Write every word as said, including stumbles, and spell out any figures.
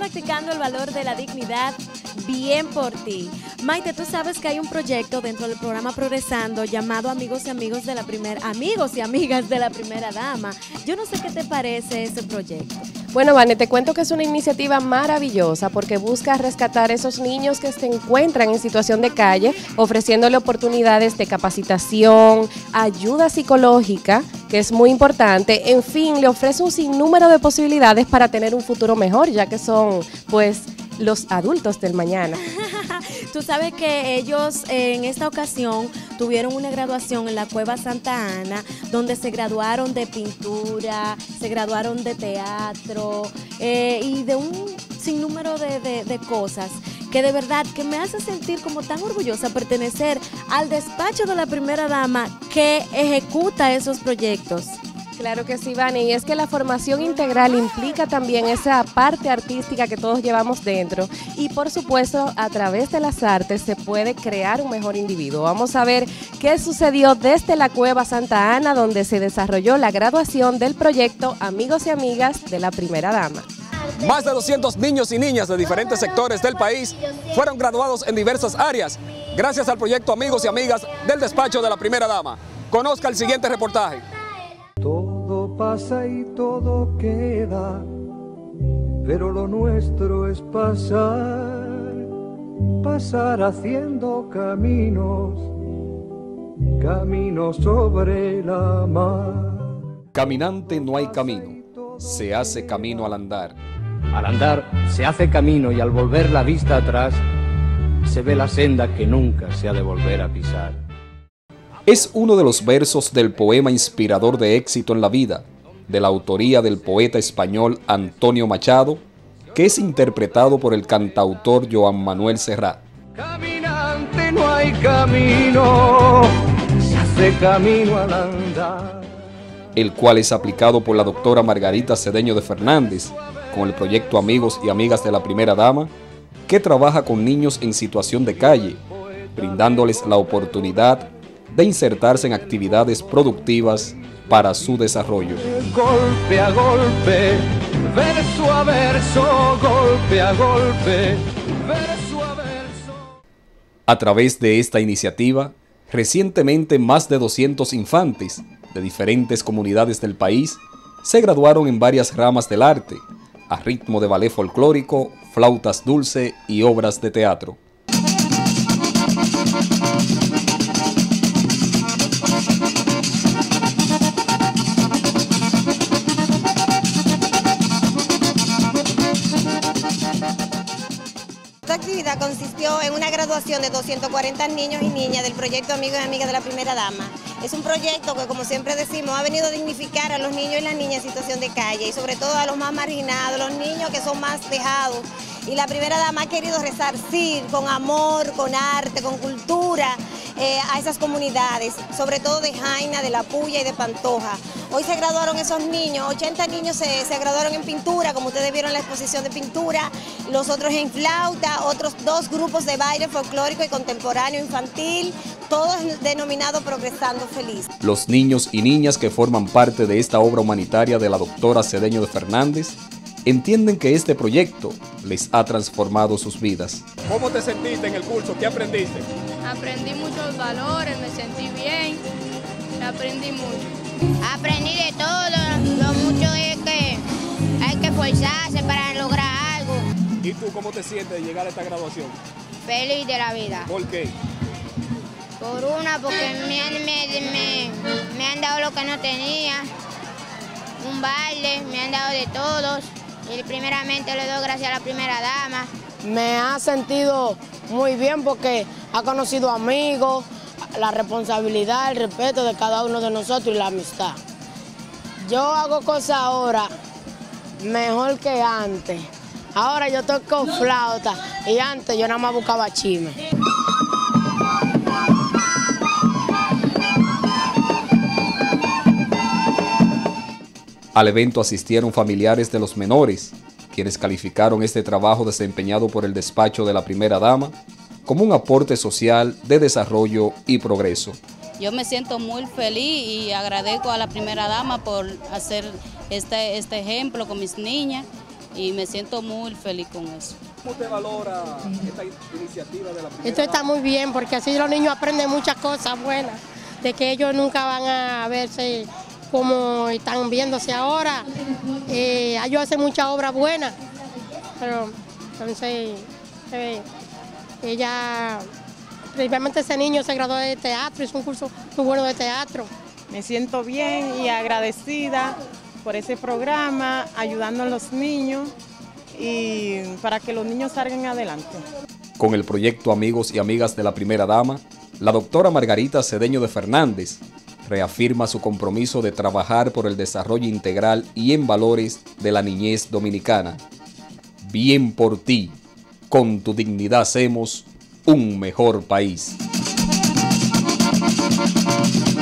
practicando el valor de la dignidad. Bien por ti. Maite, tú sabes que hay un proyecto dentro del programa Progresando llamado Amigos y Amigos de la Primera, Amigos y Amigas de la Primera Dama. Yo no sé qué te parece ese proyecto. Bueno, Vane, te cuento que es una iniciativa maravillosa porque busca rescatar a esos niños que se encuentran en situación de calle, ofreciéndole oportunidades de capacitación, ayuda psicológica, que es muy importante. En fin, le ofrece un sinnúmero de posibilidades para tener un futuro mejor, ya que son, pues, los adultos del mañana. Tú sabes que ellos eh, en esta ocasión tuvieron una graduación en la Cueva Santa Ana, donde se graduaron de pintura, se graduaron de teatro eh, y de un sinnúmero de, de, de cosas que de verdad que me hace sentir como tan orgullosa pertenecer al despacho de la primera dama que ejecuta esos proyectos. Claro que sí, Vani, y es que la formación integral implica también esa parte artística que todos llevamos dentro y por supuesto a través de las artes se puede crear un mejor individuo. Vamos a ver qué sucedió desde la Cueva Santa Ana, donde se desarrolló la graduación del proyecto Amigos y Amigas de la Primera Dama. Más de doscientos niños y niñas de diferentes sectores del país fueron graduados en diversas áreas gracias al proyecto Amigos y Amigas del despacho de la Primera Dama. Conozca el siguiente reportaje. Todo pasa y todo queda, pero lo nuestro es pasar, pasar haciendo caminos, caminos sobre la mar. Caminante no hay camino, se hace camino al andar. Al andar se hace camino y al volver la vista atrás, se ve la senda que nunca se ha de volver a pisar. Es uno de los versos del poema inspirador de éxito en la vida, de la autoría del poeta español Antonio Machado, que es interpretado por el cantautor Joan Manuel Serrat. Caminante no hay camino, se hace camino al andar. El cual es aplicado por la doctora Margarita Cedeño de Fernández, con el proyecto Amigos y Amigas de la Primera Dama, que trabaja con niños en situación de calle, brindándoles la oportunidad de insertarse en actividades productivas para su desarrollo. Golpe a golpe, verso a verso, golpe a golpe, verso a verso. A través de esta iniciativa, recientemente más de doscientos infantes de diferentes comunidades del país se graduaron en varias ramas del arte, a ritmo de ballet folclórico, flautas dulce y obras de teatro. Esta actividad consistió en una graduación de doscientos cuarenta niños y niñas del proyecto Amigos y Amigas de la Primera Dama. Es un proyecto que, como siempre decimos, ha venido a dignificar a los niños y las niñas en situación de calle y sobre todo a los más marginados, los niños que son más dejados. Y la Primera Dama ha querido resarcir con amor, con arte, con cultura eh, a esas comunidades, sobre todo de Jaina, de La Puya y de Pantoja. Hoy se graduaron esos niños, ochenta niños se, se graduaron en pintura, como ustedes vieron la exposición de pintura, los otros en flauta, otros dos grupos de baile folclórico y contemporáneo infantil, todos denominados Progresando Feliz. Los niños y niñas que forman parte de esta obra humanitaria de la doctora Cedeño de Fernández entienden que este proyecto les ha transformado sus vidas. ¿Cómo te sentiste en el curso? ¿Qué aprendiste? Aprendí muchos valores, me sentí bien, aprendí mucho. Aprendí de todo, lo mucho es que hay que esforzarse para lograr algo. ¿Y tú cómo te sientes de llegar a esta graduación? Feliz de la vida. ¿Por qué? Por una, porque me han, me, me, me han dado lo que no tenía, un baile, me han dado de todos. Y primeramente le doy gracias a la Primera Dama. Me ha sentido muy bien porque ha conocido amigos, la responsabilidad, el respeto de cada uno de nosotros y la amistad. Yo hago cosas ahora mejor que antes. Ahora yo toco flauta y antes yo nada más buscaba chisme. Al evento asistieron familiares de los menores, quienes calificaron este trabajo desempeñado por el despacho de la Primera Dama como un aporte social de desarrollo y progreso. Yo me siento muy feliz y agradezco a la Primera Dama por hacer este, este ejemplo con mis niñas y me siento muy feliz con eso. ¿Cómo te valora esta iniciativa de la primera Esto está dama? muy bien porque así los niños aprenden muchas cosas buenas, de que ellos nunca van a verse como están viéndose ahora. Eh, ellos hacen muchas obras buenas, pero entonces eh, ella, principalmente ese niño se graduó de teatro, hizo un curso muy bueno de teatro. Me siento bien y agradecida por ese programa, ayudando a los niños y para que los niños salgan adelante. Con el proyecto Amigos y Amigas de la Primera Dama, la doctora Margarita Cedeño de Fernández reafirma su compromiso de trabajar por el desarrollo integral y en valores de la niñez dominicana. Bien por ti, con tu dignidad hacemos un mejor país.